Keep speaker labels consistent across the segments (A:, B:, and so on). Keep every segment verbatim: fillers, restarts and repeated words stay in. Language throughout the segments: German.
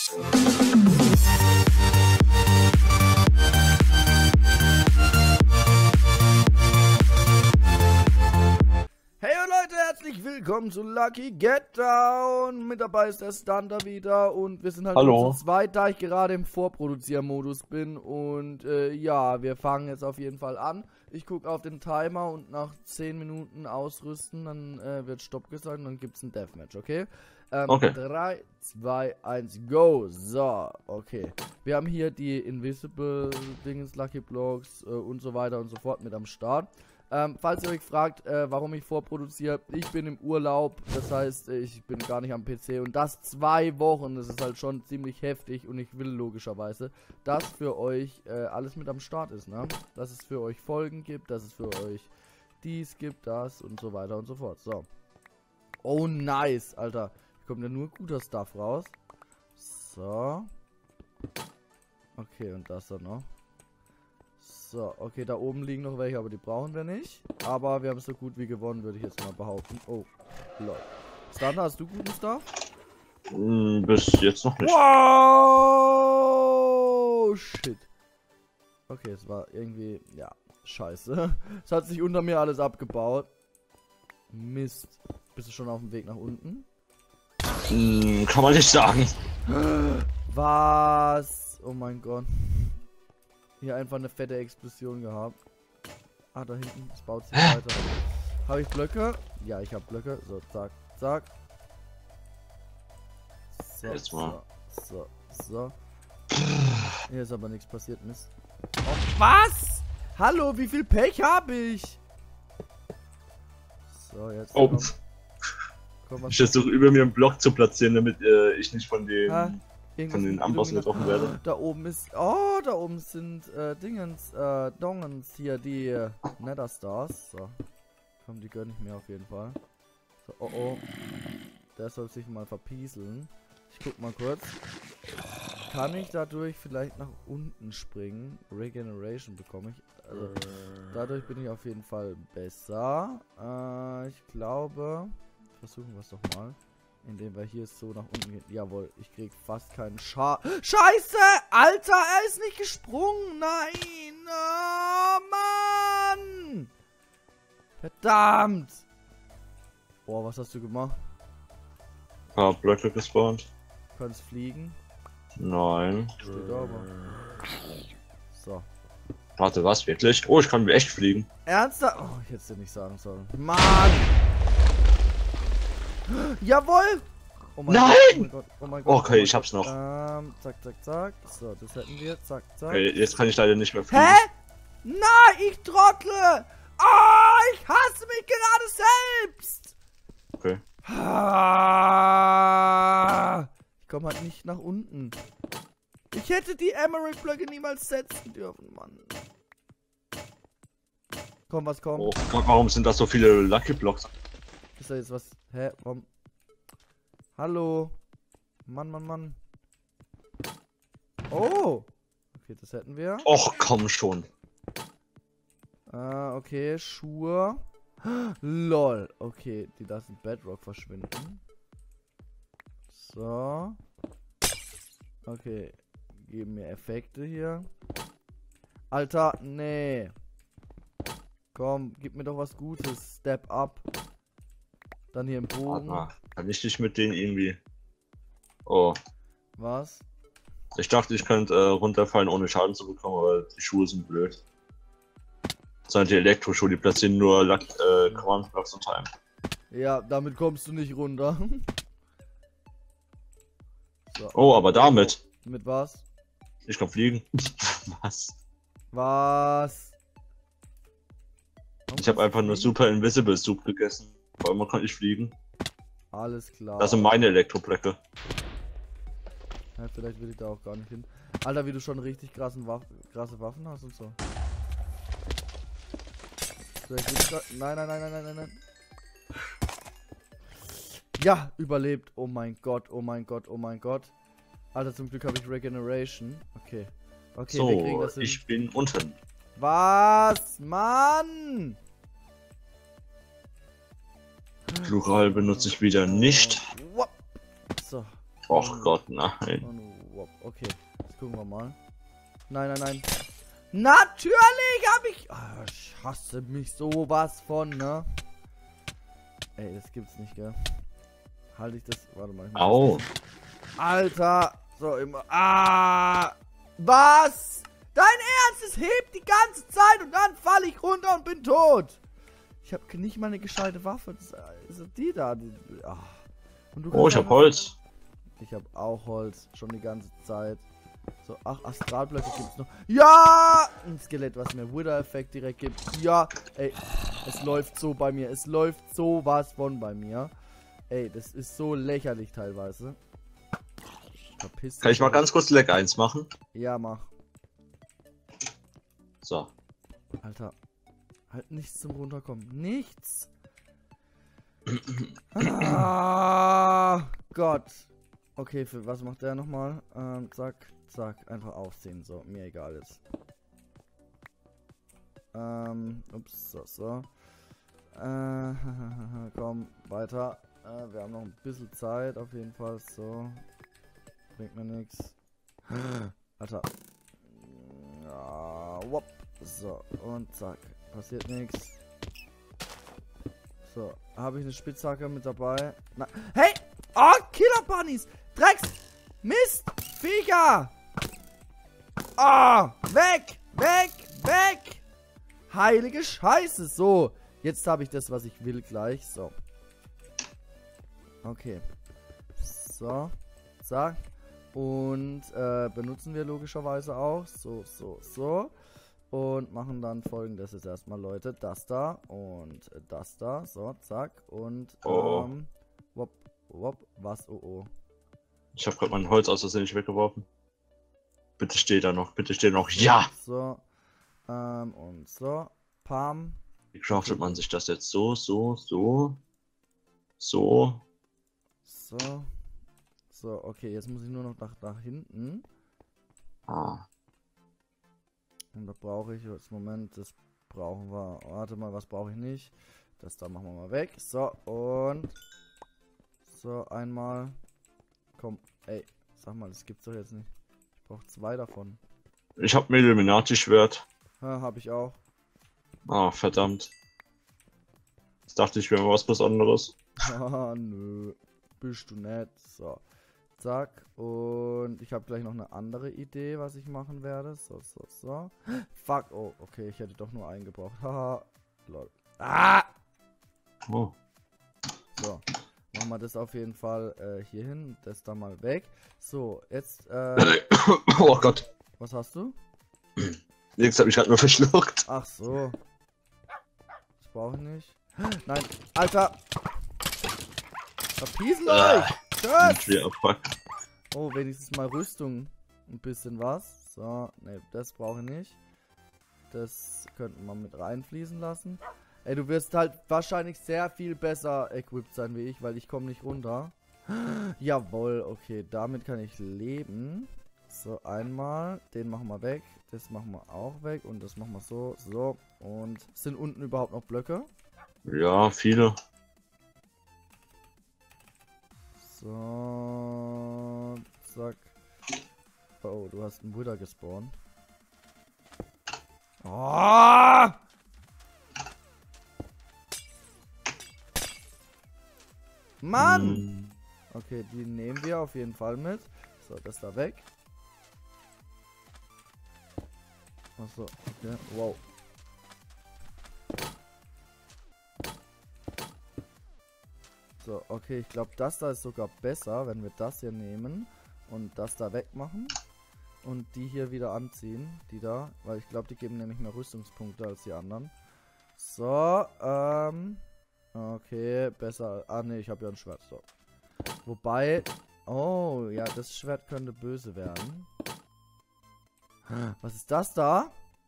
A: Willkommen zu Lucky Get Down. Mit dabei ist der Stunter wieder und wir sind halt
B: Hallo.
A: zu zweit, da ich gerade im Vorproduziermodus bin. Und äh, ja, wir fangen jetzt auf jeden Fall an. Ich gucke auf den Timer und nach zehn Minuten ausrüsten, dann äh, wird Stopp gesagt und dann gibt es ein Deathmatch, okay? Ähm,
B: Okay.
A: drei, zwei, eins, go. So, okay. Wir haben hier die Invisible Dingens, Lucky Blocks äh, und so weiter und so fort mit am Start. Ähm, falls ihr euch fragt, äh, warum ich vorproduziere, ich bin im Urlaub, das heißt, ich bin gar nicht am P C und das zwei Wochen, das ist halt schon ziemlich heftig und ich will logischerweise, dass für euch äh, alles mit am Start ist, ne? Dass es für euch Folgen gibt, dass es für euch dies gibt, das und so weiter und so fort, so. Oh, nice, Alter, hier kommt ja nur guter Stuff raus. So. Okay, und das dann noch. So, okay, da oben liegen noch welche, aber die brauchen wir nicht. Aber wir haben es so gut wie gewonnen, würde ich jetzt mal behaupten. Oh, lol. Stunter, hast du guten Stuff?
B: Mm, bis jetzt noch nicht.
A: Wow! Shit. Okay, es war irgendwie, ja, scheiße. Es hat sich unter mir alles abgebaut. Mist. Bist du schon auf dem Weg nach unten?
B: Mm, kann man nicht sagen.
A: Was? Oh mein Gott. Hier einfach eine fette Explosion gehabt. Ah, da hinten, es baut sich weiter. Habe ich Blöcke? Ja, ich habe Blöcke. So, zack, zack. So,
B: Jetzt mal.
A: so, so, so. Hier ist aber nichts passiert, Mist. Oh, was? Hallo, wie viel Pech habe ich? So, jetzt.
B: Oh.
A: Komm, komm, was
B: Ich versuche über mir einen Block zu platzieren, damit äh, ich nicht von den,
A: Ha?
B: von den Ambossen getroffen werde.
A: Da oben ist. Oh, da oben sind äh, Dingens, äh, Dongens hier, die äh, Nether Stars. So. Komm, die gönne ich mir auf jeden Fall. So, oh oh. Der soll sich mal verpieseln. Ich guck mal kurz. Kann ich dadurch vielleicht nach unten springen? Regeneration bekomme ich. Also, dadurch bin ich auf jeden Fall besser. Äh, ich glaube. Versuchen wir es doch mal. Indem wir hier so nach unten gehen. Jawohl, ich krieg fast keinen Scha... Scheiße! Alter, er ist nicht gesprungen! Nein! Oh, Mann! Verdammt! Boah, was hast du gemacht?
B: Ein paar Blöcke gespawnt.
A: Du kannst fliegen.
B: Nein.
A: Steht da aber. So.
B: Warte, was? Wirklich? Oh, ich kann echt fliegen.
A: Ernsthaft? Oh, ich hätte es dir nicht sagen sollen. Mann! Jawohl! Oh mein
B: Nein!
A: Gott, oh mein Gott, oh mein Gott.
B: Okay,
A: oh mein
B: ich hab's
A: Gott.
B: noch.
A: Ähm, zack, zack, zack. So, das hätten wir. Zack, zack.
B: Okay, jetzt kann ich leider nicht mehr fliegen.
A: Hä? Nein, ich trottle! Oh, ich hasse mich gerade selbst!
B: Okay.
A: Ah, ich komme halt nicht nach unten. Ich hätte die Emerald Blöcke niemals setzen dürfen, Mann. Komm, was kommt?
B: Oh Gott, warum sind das so viele Lucky Blocks?
A: Ist da jetzt was? Hä? Warum? Hallo? Mann, Mann, Mann. Oh! Okay, das hätten wir.
B: Och, komm schon.
A: Ah, okay, Schuhe. Lol. Okay, die lassen Bedrock verschwinden. So. Okay. Geben mir Effekte hier. Alter, nee. Komm, gib mir doch was Gutes. Step up. Dann hier im Bogen.
B: Warte, kann ich nicht mit denen irgendwie... Oh.
A: Was?
B: Ich dachte, ich könnte äh, runterfallen, ohne Schaden zu bekommen, aber die Schuhe sind blöd. Das sind die Elektroschuhe, die platzieren nur Lack, äh, Command Blocks und Time.
A: Ja, damit kommst du nicht runter. So.
B: Oh, aber damit.
A: Mit was?
B: Ich kann fliegen. Was?
A: Was?
B: Ich habe einfach nur Super Invisible Soup gegessen. Vor allem kann ich fliegen.
A: Alles klar.
B: Das sind meine Elektroblöcke.
A: Ja, vielleicht will ich da auch gar nicht hin. Alter, wie du schon richtig krassen Waff krasse Waffen hast und so. Vielleicht will ich da nein, nein, nein, nein, nein, nein, nein. Ja, überlebt. Oh mein Gott, oh mein Gott, oh mein Gott. Alter, zum Glück habe ich Regeneration. Okay. Okay, wir kriegen
B: So,
A: das hin.
B: ich bin unten.
A: Was? Mann!
B: Plural benutze ich wieder nicht.
A: So.
B: Och Gott, nein.
A: Und Bob. Okay, jetzt gucken wir mal. Nein, nein, nein. Natürlich hab ich... Oh, ich hasse mich sowas von, ne? Ey, das gibt's nicht, gell? Halte ich das... Warte mal. Ich
B: Au.
A: Das... Alter. So, immer... Ah! Was? Dein Ernst? Es hebt die ganze Zeit und dann falle ich runter und bin tot. Ich habe nicht mal eine gescheite Waffe. Das ist die da. Die... Ah. Und du
B: Oh, ich hab Holz.
A: Ich habe auch Holz. Schon die ganze Zeit. So, ach, Astralblöcke gibt's noch. Ja! Ein Skelett, was mir Wither-Effekt direkt gibt. Ja! Ey, es läuft so bei mir. Es läuft so was von bei mir. Ey, das ist so lächerlich teilweise. Verpiss dich.
B: Kann ich mal ganz kurz Leck eins machen?
A: Ja, mach.
B: So.
A: Alter. Halt nichts zum Runterkommen. Nichts! Ah, Gott. Okay, für was macht der nochmal? Ähm, zack, zack. Einfach aufziehen. So, mir egal ist. Ähm, ups, so, so. Äh, komm, weiter. Äh, wir haben noch ein bisschen Zeit, auf jeden Fall. So. Bringt mir nichts. Alter. Ja, whoop. So, und zack. Passiert nichts. So, habe ich eine Spitzhacke mit dabei? Na, hey! Oh, Killer Bunnies! Drecks! Mist! Viecher! Ah! Oh, weg! Weg! Weg! Heilige Scheiße! So, jetzt habe ich das, was ich will gleich. So. Okay. So. Zack. Und äh, benutzen wir logischerweise auch. So, so, so. Und machen dann folgendes jetzt erstmal, Leute. Das da und das da. So, zack. Und,
B: Oh.
A: ähm, wop, wop, was, oh, oh.
B: Ich habe gerade mein Holz aus Versehen nicht weggeworfen. Bitte steh da noch, bitte steh noch. Ja!
A: So, ähm, und so. Pam.
B: Wie craftet man sich das jetzt? So, so, so. So.
A: So. So, okay, jetzt muss ich nur noch nach, nach hinten.
B: Ah.
A: Und da brauche ich jetzt, Moment, das brauchen wir. Warte mal, was brauche ich nicht? Das da machen wir mal weg. So, und so, einmal. Komm, ey, sag mal, das gibt's doch jetzt nicht. Ich brauche zwei davon.
B: Ich hab mir Illuminati-Schwert.
A: Ja, hab ich auch.
B: Ah, verdammt. Jetzt dachte ich, wäre was Besonderes.
A: Ah, nö. Bist du nett. So. Zack. Und ich habe gleich noch eine andere Idee, was ich machen werde. So, so, so. Fuck. Oh, okay. Ich hätte doch nur einen gebraucht. Haha. Lol. Ah!
B: Oh.
A: So. Machen wir das auf jeden Fall äh, hier hin. Das da mal weg. So, jetzt. Äh,
B: Oh Gott.
A: was hast du?
B: Nichts, hab ich gerade nur verschluckt.
A: Ach so. Das brauche ich nicht. Nein. Alter. Verpiesen euch. Tschüss. Oh, wenigstens mal Rüstung. Ein bisschen was. So, ne, das brauche ich nicht. Das könnten wir mit reinfließen lassen. Ey, du wirst halt wahrscheinlich sehr viel besser equipped sein wie ich, weil ich komme nicht runter. Jawohl, okay, damit kann ich leben. So, einmal. Den machen wir weg. Das machen wir auch weg. Und das machen wir so, so. Und sind unten überhaupt noch Blöcke?
B: Ja, viele.
A: So, zack. Oh, du hast einen Wither gespawnt. Oh! Mann!
B: Hm.
A: Okay, die nehmen wir auf jeden Fall mit. So, das da weg. Achso, okay. Wow. So, okay, ich glaube, das da ist sogar besser, wenn wir das hier nehmen und das da wegmachen und die hier wieder anziehen, die da, weil ich glaube, die geben nämlich mehr Rüstungspunkte als die anderen. So, ähm, okay, besser, ah ne, ich habe ja ein Schwert, so. Wobei, oh, ja, das Schwert könnte böse werden. Was ist das da?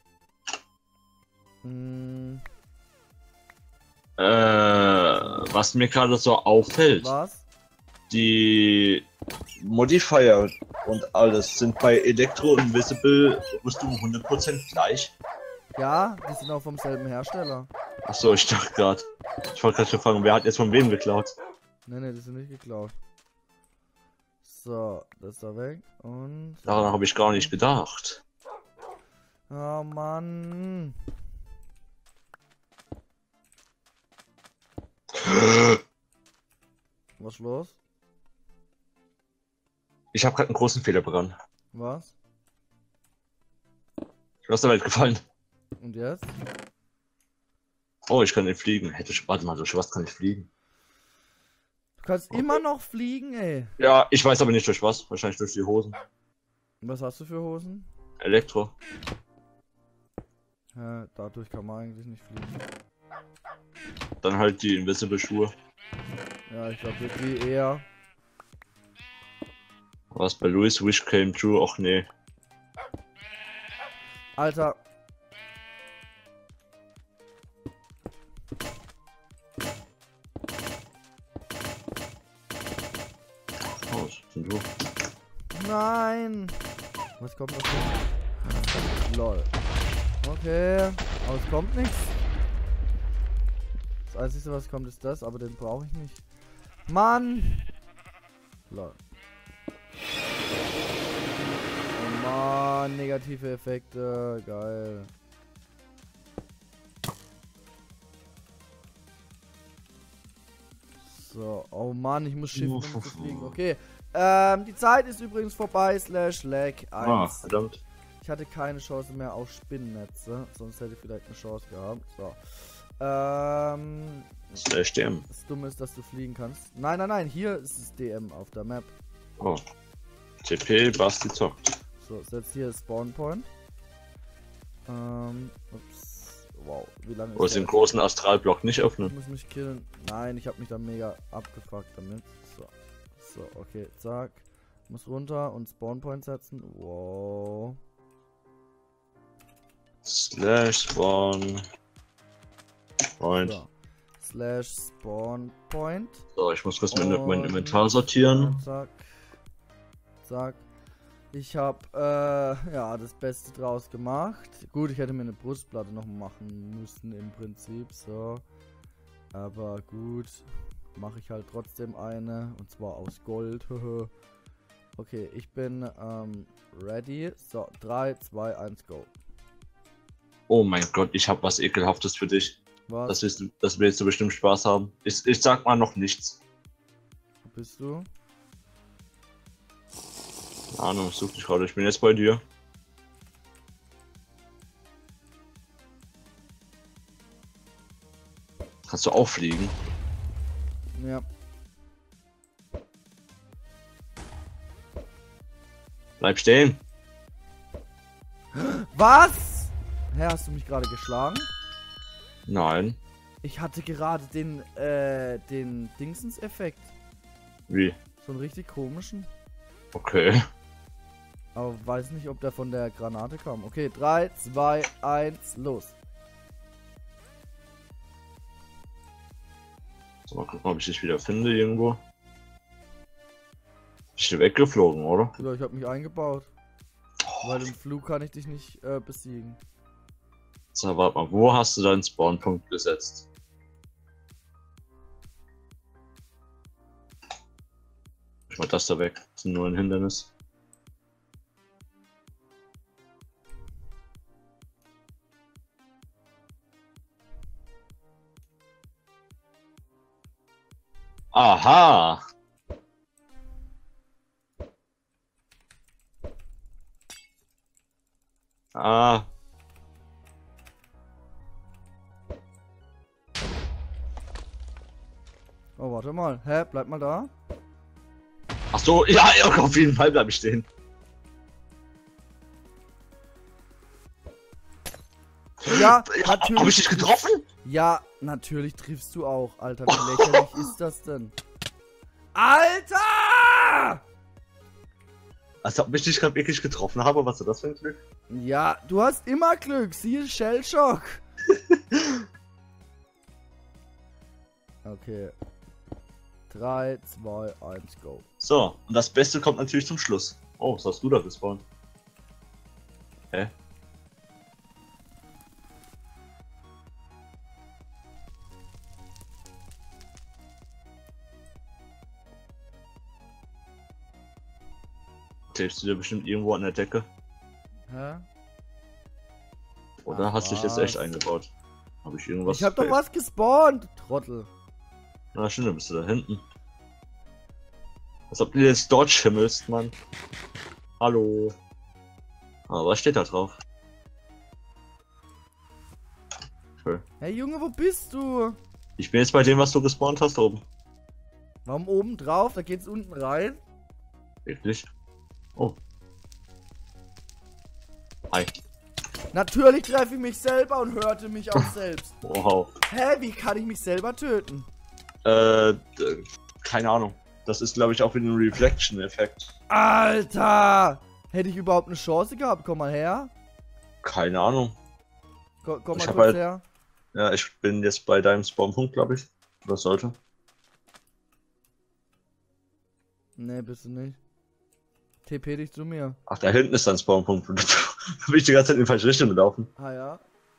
A: Hm.
B: Äh, was mir gerade so auffällt,
A: Was?
B: die Modifier und alles sind bei Elektro Invisible Rüstung hundert Prozent gleich.
A: Ja, die sind auch vom selben Hersteller.
B: Achso, ich dachte gerade. Ich wollte gerade schon fragen, wer hat jetzt von wem geklaut?
A: Ne, ne, die sind nicht geklaut. So, das ist da weg. Und.
B: Daran habe ich gar nicht gedacht.
A: Oh Mann. Was ist los?
B: Ich habe gerade einen großen Fehler begangen.
A: Was?
B: Ich bin aus der Welt gefallen.
A: Und jetzt?
B: Oh, ich kann nicht fliegen. Hätte ich, warte mal, durch was kann ich fliegen?
A: Du kannst
B: Okay.
A: immer noch fliegen, ey.
B: Ja, ich weiß aber nicht durch was. Wahrscheinlich durch die Hosen.
A: Was hast du für Hosen?
B: Elektro.
A: Ja, dadurch kann man eigentlich nicht fliegen.
B: Dann halt die Invisible Schuhe.
A: Ja, ich glaube die eher.
B: Was bei Louis Wish came true? Ach nee.
A: Alter.
B: Oh, was ist denn du?
A: Nein. Was kommt noch? Lol. Okay. Aber es kommt nichts. Das Einzige, was kommt, ist das, aber den brauche ich nicht. Mann! Lol. Oh Mann, negative Effekte. Geil. So, oh Mann, ich muss shiften, um zu fliegen. Okay. Ähm, die Zeit ist übrigens vorbei, slash lag
B: Ah,
A: eins.
B: verdammt.
A: Ich hatte keine Chance mehr auf Spinnennetze, sonst hätte ich vielleicht eine Chance gehabt. So. Ähm.
B: Slash D M.
A: Das Dumme ist, dass du fliegen kannst. Nein, nein, nein, hier ist es D M auf der Map.
B: Oh. T P, Basti zockt.
A: So, setzt hier Spawn Point. Ähm, ups. Wow, wie lange
B: Wo
A: ist
B: es den
A: der?
B: großen Astralblock nicht
A: Ich
B: öffnen.
A: muss mich killen. Nein, ich habe mich da mega abgefuckt damit. So. So, okay, zack. Muss runter und Spawn Point setzen. Wow.
B: Slash Spawn Point.
A: So. Slash Spawn Point.
B: So, ich muss kurz mein, mein
A: Und-
B: Inventar sortieren.
A: Zack. Zack. Ich habe äh, ja, das Beste draus gemacht. Gut, ich hätte mir eine Brustplatte noch machen müssen im Prinzip. So. Aber gut. Mache ich halt trotzdem eine. Und zwar aus Gold. Okay, ich bin ähm, ready. So, drei, zwei, eins, go.
B: Oh mein Gott, ich habe was Ekelhaftes für dich.
A: Was?
B: Das, willst du, das willst du bestimmt Spaß haben. Ich, ich sag mal noch nichts.
A: Wo bist du?
B: Keine Ahnung, ich such dich gerade. Ich bin jetzt bei dir. Kannst du auch fliegen?
A: Ja.
B: Bleib stehen.
A: Was? Hä, hast du mich gerade geschlagen?
B: Nein.
A: Ich hatte gerade den, äh, den Dingsens-Effekt.
B: Wie?
A: So einen richtig komischen.
B: Okay.
A: Aber weiß nicht, ob der von der Granate kam. Okay, drei, zwei, eins, los.
B: So, mal gucken, ob ich dich wieder finde irgendwo. Bist du weggeflogen, oder?
A: Ja, ich habe mich eingebaut. Weil im Flug kann ich dich nicht äh, besiegen.
B: So, warte mal, wo hast du deinen Spawnpunkt gesetzt? Ich mach das da weg. Das ist nur ein Hindernis. Aha! Ah.
A: Oh, warte mal. Hä? Bleib mal da.
B: Ach so, ja, ja, auf jeden Fall bleib ich stehen.
A: Ja,
B: Ja,
A: natürlich.
B: hab ich dich getroffen?
A: Ja, natürlich triffst du auch, Alter. Wie lächerlich ist das denn? Alter!
B: Als ob ich dich gerade wirklich getroffen habe, was ist das für ein Glück?
A: Ja, du hast immer Glück. Siehe Shellshock. Okay. drei, zwei, eins, go.
B: So, und das Beste kommt natürlich zum Schluss. Oh, was hast du da gespawnt? Hä? Tapest du dir bestimmt irgendwo an der Decke?
A: Hä?
B: Oder
A: Ach,
B: hast du dich jetzt echt
A: was?
B: eingebaut? Habe ich irgendwas?
A: Ich hab doch was gespawnt, Trottel.
B: Na stimmt, dann bist du da hinten. Als ob du jetzt dort schimmelst, Mann. Hallo. Ah, was steht da drauf? Cool.
A: Hey Junge, wo bist du?
B: Ich bin jetzt bei dem, was du gespawnt hast, oben.
A: Warum oben drauf? Da geht's unten rein.
B: Wirklich? Oh. Hi.
A: Natürlich treffe ich mich selber und hörte mich auch selbst.
B: Wow.
A: Hä, wie kann ich mich selber töten?
B: Äh, d- keine Ahnung. Das ist, glaube ich, auch wieder ein Reflection-Effekt.
A: Alter! Hätte ich überhaupt eine Chance gehabt? Komm mal her.
B: Keine Ahnung.
A: Ko komm
B: Ich
A: mal
B: hab
A: kurz
B: halt-
A: her.
B: Ja, ich bin jetzt bei deinem Spawnpunkt, glaube ich. Das sollte.
A: Nee, bist du nicht. T P dich zu mir.
B: Ach, da hinten ist dein Spawnpunkt. Da bin ich die ganze Zeit in die falsche Richtung gelaufen.
A: Ah ja.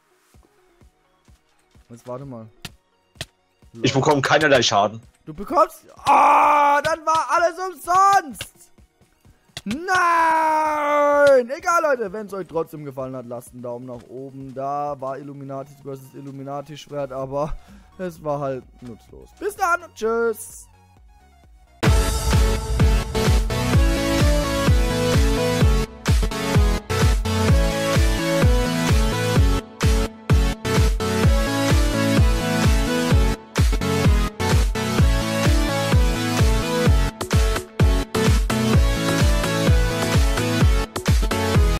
A: Jetzt warte mal.
B: Ich bekomme keinerlei Schaden.
A: Du bekommst... Ah, dann war alles umsonst! Nein! Egal, Leute, wenn es euch trotzdem gefallen hat, lasst einen Daumen nach oben. Da war Illuminati versus Illuminati Schwert, aber es war halt nutzlos. Bis dann und tschüss!